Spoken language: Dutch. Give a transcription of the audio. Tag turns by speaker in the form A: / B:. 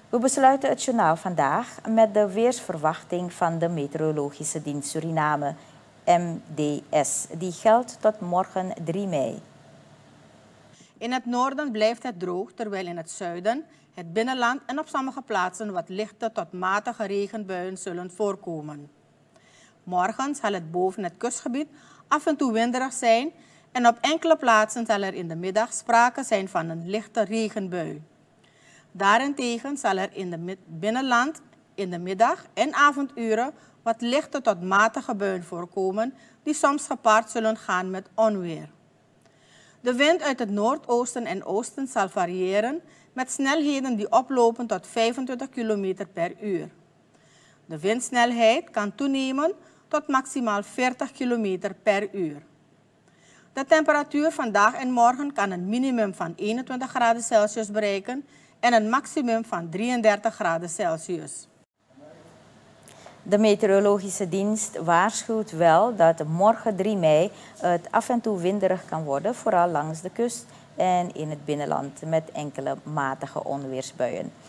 A: We besluiten het journaal vandaag met de weersverwachting van de Meteorologische Dienst Suriname, MDS. Die geldt tot morgen 3 mei.
B: In het noorden blijft het droog, terwijl in het zuiden, het binnenland en op sommige plaatsen wat lichte tot matige regenbuien zullen voorkomen. Morgen zal het boven het kustgebied af en toe winderig zijn en op enkele plaatsen zal er in de middag sprake zijn van een lichte regenbui. Daarentegen zal er in het binnenland in de middag- en avonduren wat lichte tot matige buien voorkomen die soms gepaard zullen gaan met onweer. De wind uit het noordoosten en oosten zal variëren met snelheden die oplopen tot 25 km per uur. De windsnelheid kan toenemen tot maximaal 40 km per uur. De temperatuur vandaag en morgen kan een minimum van 21 graden Celsius bereiken en een maximum van 33 graden Celsius.
A: De meteorologische dienst waarschuwt wel dat morgen 3 mei het af en toe winderig kan worden, vooral langs de kust en in het binnenland met enkele matige onweersbuien.